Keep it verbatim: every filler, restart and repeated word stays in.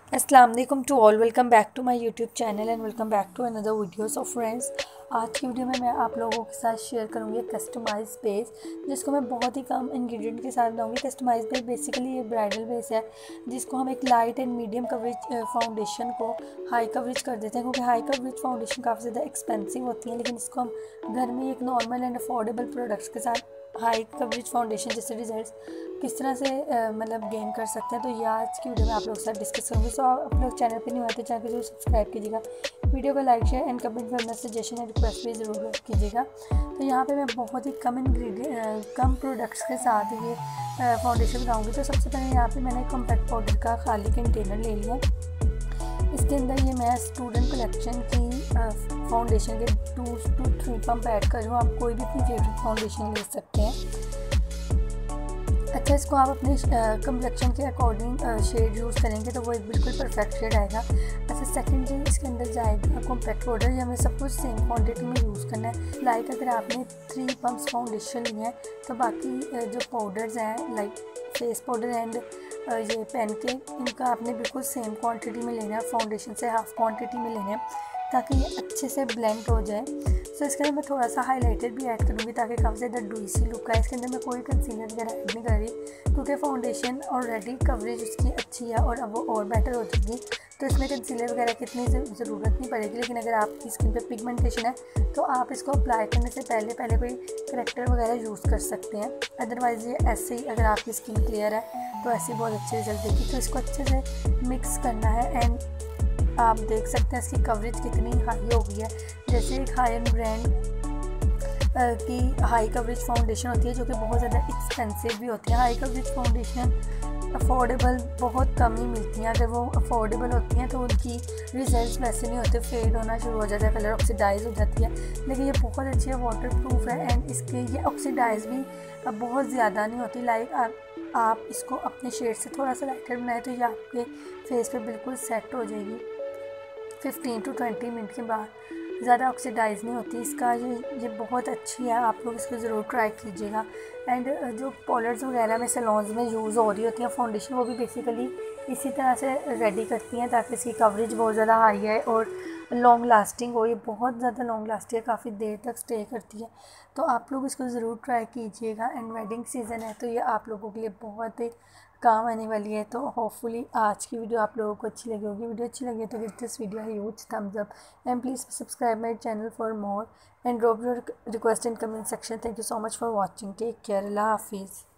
अस्सलाम वालेकुम to all. Welcome back to my YouTube channel and welcome back to another videos of friends. आज की video में मैं आप लोगों के साथ शेयर करूंगी कस्टमाइज बेस, जिसको मैं बहुत ही कम इंग्रेडिएंट के साथ बनाऊंगी। कस्टमाइज बेस बेसिकली ये ब्राइडल बेस है, जिसको हम एक light and medium coverage foundation को हाई कवरेज कर देते हैं, क्योंकि हाई कवरेज फाउंडेशन काफ़ी ज़्यादा एक्सपेंसिव होती है, लेकिन इसको हम घर में एक नॉर्मल एंड अफोर्डेबल प्रोडक्ट्स के साथ हाई कवरेज फाउंडेशन जैसे रिजल्ट्स किस तरह से uh, मतलब गेन कर सकते हैं। तो ये आज की वीडियो में आप लोग के साथ डिस्कस करूँगी। सो आप लोग चैनल पे नहीं आते, चैनल को जरूर सब्सक्राइब कीजिएगा, वीडियो को लाइक शेयर एंड कमेंट में अपना सजेशन एंड रिक्वेस्ट भी ज़रूर कीजिएगा। तो यहाँ पे मैं बहुत ही कम इंग्रेडिएंट कम प्रोडक्ट्स के साथ ये फाउंडेशन बनाऊँगी। तो सबसे पहले यहाँ पे मैंने कॉम्पैक्ट पाउडर का खाली कंटेनर ले लिया। इसके अंदर ये मैं स्टूडेंट कलेक्शन की फाउंडेशन के two to three pump add कर रही हूँ। आप कोई भी अपनी फेवरेट फाउंडेशन ले सकते हैं। अच्छा, इसको आप अपने कम्प्लेक्शन के अकॉर्डिंग शेड यूज़ करेंगे तो वो एक बिल्कुल परफेक्ट शेड आएगा। अच्छा, सेकेंडली इसके अंदर जाएगा कॉम्पैक्ट पाउडर। ये हमें सब कुछ सेम क्वांटिटी में यूज़ करना है। लाइक अगर आपने थ्री पंप्स फाउंडेशन लिए हैं तो बाकी जो पाउडर्स हैं लाइक फेस पाउडर एंड ये पेन के, इनका आपने बिल्कुल सेम क्वांटिटी में लेना है, फाउंडेशन से हाफ क्वांटिटी में लेना है, ताकि ये अच्छे से ब्लेंड हो जाए। सो इसके अंदर मैं थोड़ा सा हाइलाइटर भी ऐड करूँगी ताकि काफ़ी ज़्यादा डूसी लुक आए। इसके अंदर मैं कोई कंसीलर वगैरह ऐड नहीं कर रही, क्योंकि फाउंडेशन ऑलरेडी कवरेज उसकी अच्छी है और अब वो और बेटर हो जाएगी, तो इसमें कंसीलर वगैरह की इतनी ज़रूरत नहीं पड़ेगी। लेकिन अगर आपकी स्किन पे पिगमेंटेशन है तो आप इसको अप्लाई करने से पहले पहले कोई करेक्टर वगैरह यूज़ कर सकते हैं। अदरवाइज़ ये ऐसे ही अगर आपकी स्किन क्लियर है तो ऐसे बहुत अच्छे रिजल्ट देगी। तो इसको अच्छे से मिक्स करना है एंड आप देख सकते हैं इसकी कवरेज कितनी हाई हो गई है। जैसे एक हाई एंड ब्रांड की हाई कवरेज फाउंडेशन होती है जो कि बहुत ज़्यादा एक्सपेंसिव भी होती है। हाई कवरेज फाउंडेशन अफोर्डेबल बहुत कम ही मिलती हैं। अगर वो अफोर्डेबल होती हैं तो उनकी रिजल्ट्स वैसे नहीं होते, फेड होना शुरू हो जाता है, कलर ऑक्सीडाइज हो जाती है। लेकिन ये बहुत अच्छी है, वाटर प्रूफ है एंड इसके ये ऑक्सीडाइज भी बहुत ज़्यादा नहीं होती। लाइक आप, आप इसको अपने शेड से थोड़ा सा लाइटर बनाए तो ये आपके फेस पे बिल्कुल सेट हो जाएगी फिफ्टीन टू ट्वेंटी मिनट के बाद। ज़्यादा ऑक्सीडाइज नहीं होती इसका, ये ये बहुत अच्छी है। आप लोग इसको ज़रूर ट्राई कीजिएगा। एंड जो पार्लर्स वगैरह में सैलून्स में यूज़ हो रही होती है फाउंडेशन, वो भी बेसिकली इसी तरह से रेडी करती हैं ताकि इसकी कवरेज बहुत ज़्यादा हाई है और लॉन्ग लास्टिंग हो। ये बहुत ज़्यादा लॉन्ग लास्टिंग है, काफ़ी देर तक स्टे करती है। तो आप लोग इसको ज़रूर ट्राई कीजिएगा। एंड वेडिंग सीज़न है तो ये आप लोगों के लिए बहुत ही काम आने वाली है। तो होपफुली आज की वीडियो आप लोगों को अच्छी लगी होगी। वीडियो अच्छी लगी तो give this video huge thumbs up and please subscribe my channel for more and drop your request in comment section. Thank you so much for watching. Take care. अल्लाह हाफिज़।